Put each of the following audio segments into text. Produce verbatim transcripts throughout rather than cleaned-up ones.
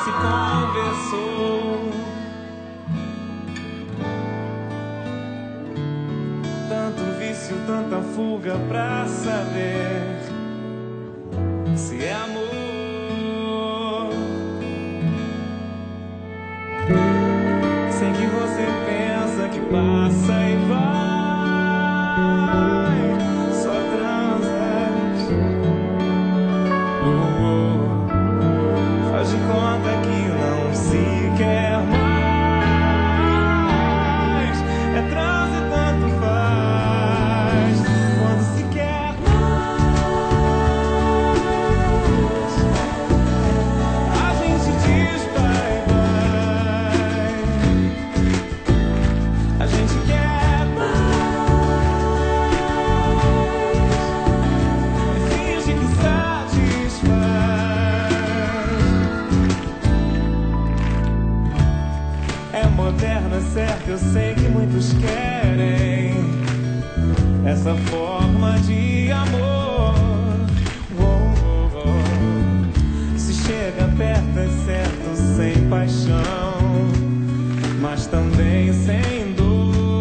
se conversou. Tanto vício, tanta fuga pra saber se é amor. Sei que você pensa que passa e vai, só transas. Oh, oh. Faz de conta que não se quer mais. É trans e tanto faz. Quando se quer mais, a gente diz bye bye. A gente quer mais e finge que satisfaz. É moderno, é certo, eu sei que muitos querem essa forma de amor. Oh, oh, oh. Se chega perto, é certo, sem paixão, mas também sem dor.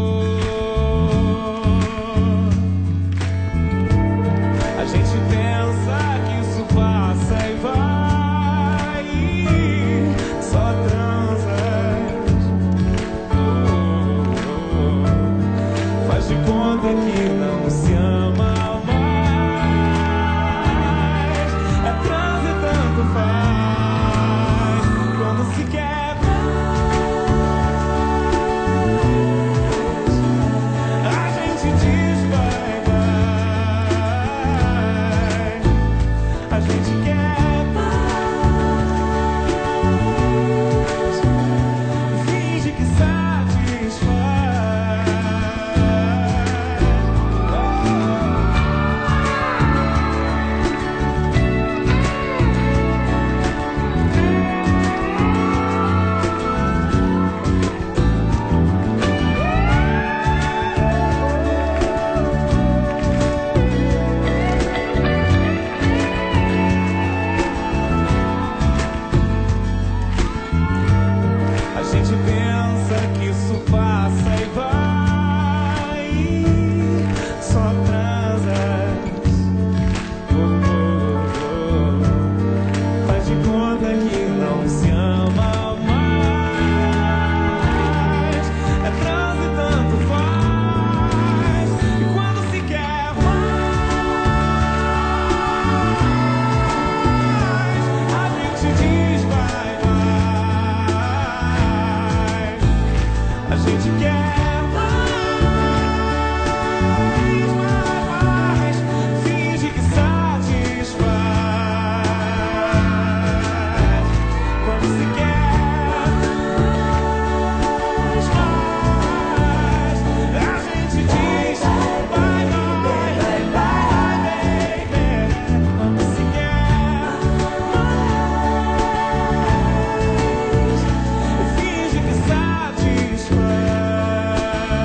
A gente pensa que isso passa e vai, só transas. Oh, oh, oh. Faz de conta que não se ama mais. É trans e tanto faz. Quando se quer mais, a gente diz bye bye. A gente quer mais e finge que satisfaz. A gente pensa que isso passa e vai, só transas. Oh, oh, oh. Faz de conta que não se ama mais. É trans e tanto faz. E quando se quer mais, a gente diz bye bye. A gente quer mais, mais, finge que satisfaz. Quando se quer mais, mais, a gente diz bye bye, bye bye, baby. Quando se quer mais, finge que satisfaz.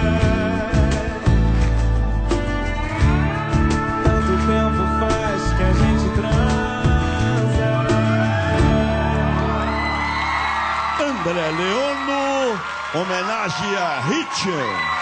Tanto tempo faz que a gente transa. André Leono, homenagem a Richard.